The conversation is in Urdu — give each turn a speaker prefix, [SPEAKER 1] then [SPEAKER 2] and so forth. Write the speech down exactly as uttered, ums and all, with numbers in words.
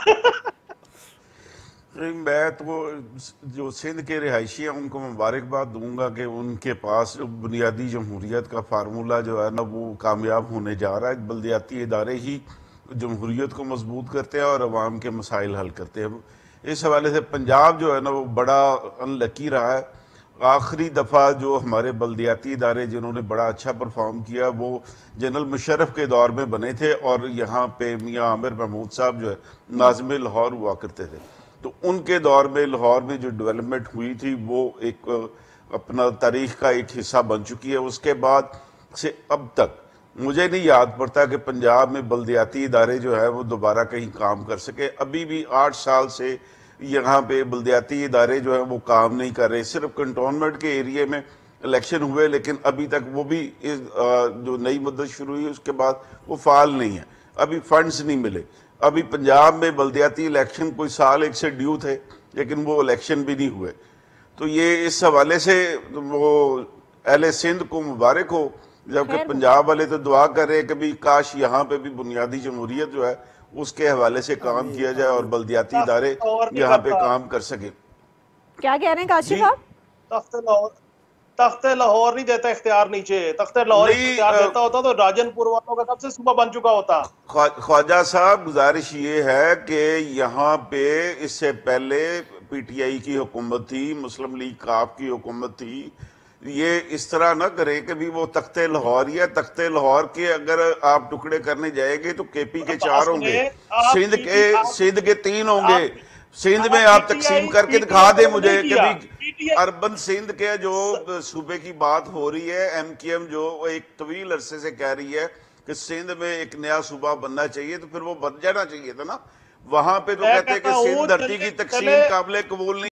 [SPEAKER 1] میں تو جو سندھ کے رہائشی ہیں ان کو مبارکباد دوں گا کہ ان کے پاس جو بنیادی جمہوریت کا فارمولہ جو ہے نا وہ کامیاب ہونے جا رہا ہے. بلدیاتی ادارے ہی جمہوریت کو مضبوط کرتے ہیں اور عوام کے مسائل حل کرتے ہیں. اس حوالے سے پنجاب جو ہے نا وہ بڑا ان لکی رہا ہے. آخری دفعہ جو ہمارے بلدیاتی ادارے جنہوں نے بڑا اچھا پرفارم کیا وہ جنرل مشرف کے دور میں بنے تھے، اور یہاں پہ میاں عامر محمود صاحب جو ہے ناظم لاہور ہوا کرتے تھے. تو ان کے دور میں لاہور میں جو ڈیولپمنٹ ہوئی تھی وہ ایک اپنا تاریخ کا ایک حصہ بن چکی ہے. اس کے بعد سے اب تک مجھے نہیں یاد پڑتا کہ پنجاب میں بلدیاتی ادارے جو ہے وہ دوبارہ کہیں کام کر سکے. ابھی بھی آٹھ سال سے یہاں پہ بلدیاتی ادارے جو ہیں وہ کام نہیں کر رہے. صرف کنٹونمنٹ کے ایریے میں الیکشن ہوئے، لیکن ابھی تک وہ بھی جو نئی مدت شروع ہوئی اس کے بعد وہ فعال نہیں ہے. ابھی فنڈز نہیں ملے. ابھی پنجاب میں بلدیاتی الیکشن کوئی سال ایک سے ڈیو تھے، لیکن وہ الیکشن بھی نہیں ہوئے. تو یہ اس حوالے سے وہ اہل سندھ کو مبارک ہو، جبکہ
[SPEAKER 2] خیر
[SPEAKER 1] پنجاب والے تو دعا کر رہے ہیں کہ بھی کاش یہاں پہ بھی بنیادی جمہوریت جو ہے اس کے حوالے سے کام
[SPEAKER 3] آمین
[SPEAKER 1] کیا جائے اور
[SPEAKER 3] آمین.
[SPEAKER 1] بلدیاتی
[SPEAKER 4] تخت
[SPEAKER 1] ادارے
[SPEAKER 4] لاہور نہیں
[SPEAKER 1] یہاں پہ
[SPEAKER 4] کرتا.
[SPEAKER 1] کام کر سکیں.
[SPEAKER 2] کیا کہہ رہے ہیں کاشف
[SPEAKER 1] جی
[SPEAKER 2] آپ؟
[SPEAKER 4] تخت لاہور تخت لاہور نہیں دیتا اختیار نیچے. تخت لاہور اختیار
[SPEAKER 1] نہیں،
[SPEAKER 4] دیتا ہوتا تو راجن پور والوں کا کب سے صوبہ بن چکا ہوتا.
[SPEAKER 1] خواجہ صاحب گزارش یہ ہے کہ یہاں پہ اس سے پہلے پی ٹی آئی کی حکومت تھی، مسلم لیگ کاف کی حکومت تھی. یہ اس طرح نہ کرے کہ بھی وہ تخت لاہور ہی ہے. تخت لاہور کے اگر آپ ٹکڑے کرنے جائیں گے تو کے پی کے چار ہوں گے،
[SPEAKER 4] آپ
[SPEAKER 1] سندھ
[SPEAKER 4] پی
[SPEAKER 1] کے
[SPEAKER 4] ٹی آپ
[SPEAKER 1] سندھ کے تین ہوں گے.
[SPEAKER 4] آپ
[SPEAKER 1] سندھ میں
[SPEAKER 4] آپ پی
[SPEAKER 1] آپ
[SPEAKER 4] ٹی
[SPEAKER 1] تقسیم
[SPEAKER 4] آئی
[SPEAKER 1] کر کے
[SPEAKER 4] پی ٹی
[SPEAKER 1] دکھا
[SPEAKER 4] آئی
[SPEAKER 1] دیں
[SPEAKER 4] کو
[SPEAKER 1] مجھے
[SPEAKER 4] نہیں
[SPEAKER 1] کہ
[SPEAKER 4] کیا.
[SPEAKER 1] بھی
[SPEAKER 4] P T I
[SPEAKER 1] urban Sindh کے جو صوبے کی بات ہو رہی ہے، ایم کیو ایم جو وہ ایک طویل عرصے سے کہہ رہی ہے کہ سندھ میں ایک نیا صوبہ بننا چاہیے، تو پھر وہ بن جانا چاہیے تھا نا. وہاں پہ تو
[SPEAKER 4] میں
[SPEAKER 1] کہتے ہیں کہ
[SPEAKER 4] کہتا ہوں
[SPEAKER 1] سندھ دھرتی
[SPEAKER 4] چلے
[SPEAKER 1] کی
[SPEAKER 4] چلے
[SPEAKER 1] تقسیم قابل قبول نہیں.